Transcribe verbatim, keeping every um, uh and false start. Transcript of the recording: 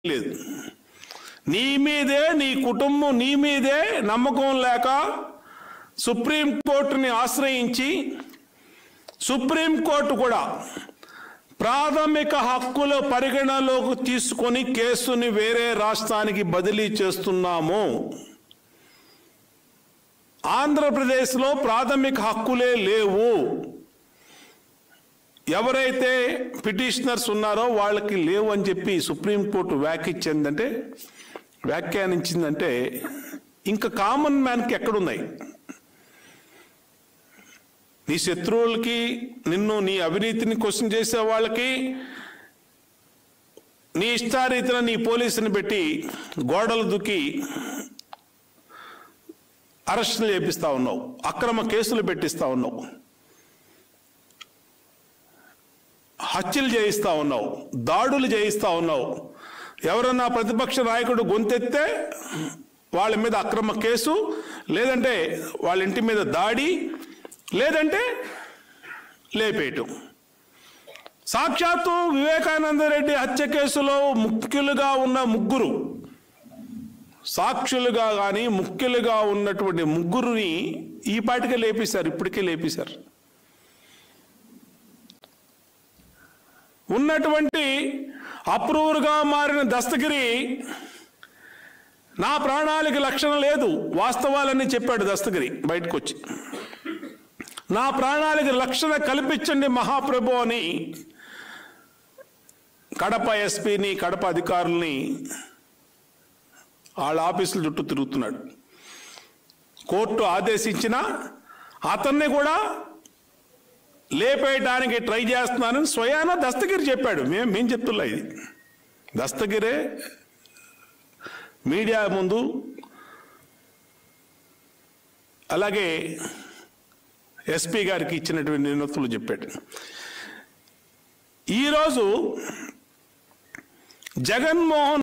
లేదు. నీ మీదే నీ కుటుంబం నీ మీదే నమ్మకం లేక సుప్రీంకోర్టుని ఆశ్రయించి సుప్రీంకోర్టు కూడా ప్రాథమిక హక్కుల పరిగణలోకి తీసుకొని కేసుని వేరే రాష్ట్రానికి బదిలీ చేస్తున్నాము. ఆంధ్రప్రదేశ్లో ప్రాథమిక హక్కులే లేవు. ఎవరైతే పిటిషనర్స్ ఉన్నారో వాళ్ళకి లేవు అని చెప్పి సుప్రీంకోర్టు వ్యాఖ్యించిందంటే వ్యాఖ్యానించిందంటే ఇంకా కామన్ మ్యాన్కి ఎక్కడున్నాయి? నీ శత్రువులకి, నిన్ను నీ అవినీతిని క్వశ్చన్ చేసే వాళ్ళకి నీ ఇష్టారీతిన నీ పోలీసుని పెట్టి గోడలు దుక్కి అరెస్టులు చేపిస్తా ఉన్నావు, అక్రమ కేసులు పెట్టిస్తా ఉన్నావు, హత్యలు చేయిస్తా ఉన్నావు, దాడులు చేయిస్తా ఉన్నావు. ఎవరన్నా ప్రతిపక్ష నాయకుడు గొంతెత్తే వాళ్ళ మీద అక్రమ కేసు, లేదంటే వాళ్ళ ఇంటి మీద దాడి, లేదంటే లేపేయటం. సాక్షాత్తు వివేకానంద రెడ్డి హత్య కేసులో ముఖ్యులుగా ఉన్న ముగ్గురు సాక్షులుగా కానీ ముఖ్యులుగా ఉన్నటువంటి ముగ్గురుని ఈ పాటికే లేపేశారు, ఇప్పటికే లేపేశారు. ఉన్నటువంటి అప్రూవర్గా మారిన దస్తగిరి నా ప్రాణాలకి లక్షణం లేదు, వాస్తవాలన్నీ చెప్పాడు దస్తగిరి బయటకు వచ్చి. నా ప్రాణాలకి రక్షణ కల్పించండి మహాప్రభు అని కడప ఎస్పీని కడప అధికారుల్ని వాళ్ళ ఆఫీసుల చుట్టూ తిరుగుతున్నాడు. కోర్టు ఆదేశించిన అతన్ని కూడా లేపేయడానికి ట్రై చేస్తున్నానని స్వయాన దస్తగిరి చెప్పాడు. మేము మేము చెప్తున్నా, ఇది దస్తగిరే మీడియా ముందు అలాగే ఎస్పీ గారికి ఇచ్చినటువంటి నిన్నతులు చెప్పాడు. ఈరోజు జగన్మోహన్